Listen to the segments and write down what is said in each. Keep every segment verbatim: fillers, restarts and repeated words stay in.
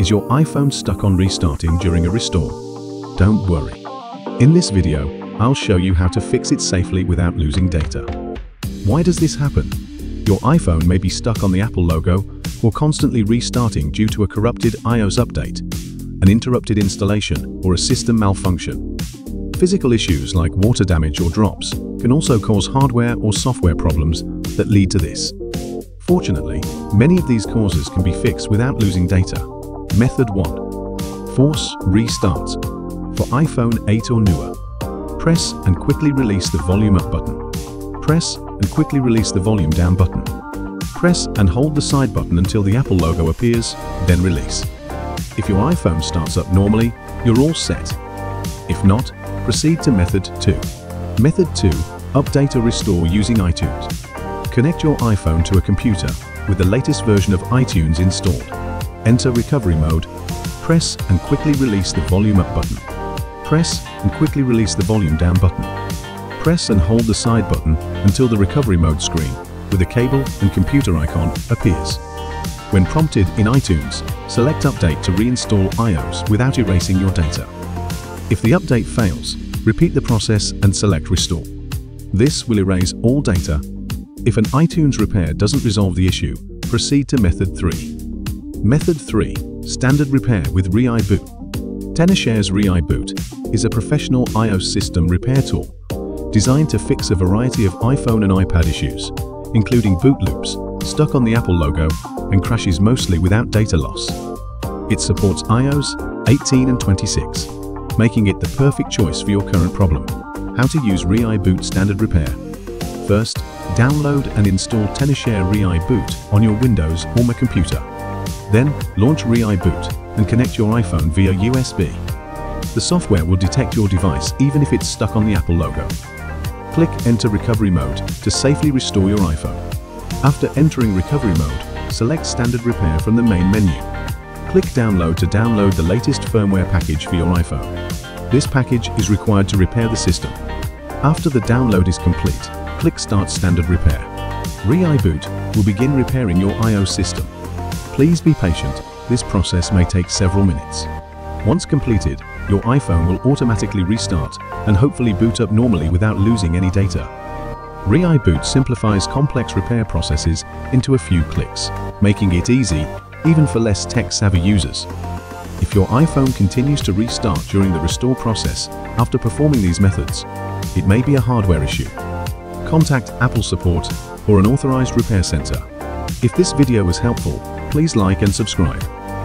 Is your iPhone stuck on restarting during a restore? Don't worry. In this video, I'll show you how to fix it safely without losing data. Why does this happen? Your iPhone may be stuck on the Apple logo or constantly restarting due to a corrupted iOS update, an interrupted installation, or a system malfunction. Physical issues like water damage or drops can also cause hardware or software problems that lead to this. Fortunately, many of these causes can be fixed without losing data. Method one. Force restart. For iPhone eight or newer, press and quickly release the volume up button. Press and quickly release the volume down button. Press and hold the side button until the Apple logo appears, then release. If your iPhone starts up normally, you're all set. If not, proceed to Method two. Method two. Update or restore using iTunes. Connect your iPhone to a computer with the latest version of iTunes installed. Enter recovery mode. Press and quickly release the volume up button. Press and quickly release the volume down button. Press and hold the side button until the recovery mode screen with a cable and computer icon appears. When prompted in iTunes, select Update to reinstall iOS without erasing your data. If the update fails, repeat the process and select Restore. This will erase all data. If an iTunes repair doesn't resolve the issue, proceed to Method three. Method three. Standard repair with ReiBoot. Tenorshare's ReiBoot is a professional iOS system repair tool designed to fix a variety of iPhone and iPad issues, including boot loops, stuck on the Apple logo, and crashes mostly without data loss. It supports iOS eighteen and twenty-six, making it the perfect choice for your current problem. How to use ReiBoot standard repair. First, download and install Tenorshare ReiBoot on your Windows or Mac computer. Then, launch ReiBoot and connect your iPhone via U S B. The software will detect your device even if it's stuck on the Apple logo. Click Enter Recovery Mode to safely restore your iPhone. After entering recovery mode, select Standard Repair from the main menu. Click Download to download the latest firmware package for your iPhone. This package is required to repair the system. After the download is complete, click Start Standard Repair. ReiBoot will begin repairing your iOS system. Please be patient, this process may take several minutes. Once completed, your iPhone will automatically restart and hopefully boot up normally without losing any data. ReiBoot simplifies complex repair processes into a few clicks, making it easy even for less tech-savvy users. If your iPhone continues to restart during the restore process after performing these methods, it may be a hardware issue. Contact Apple support or an authorized repair center. If this video was helpful, please like and subscribe.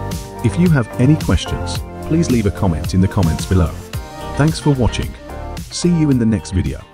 If you have any questions, please leave a comment in the comments below. Thanks for watching. See you in the next video.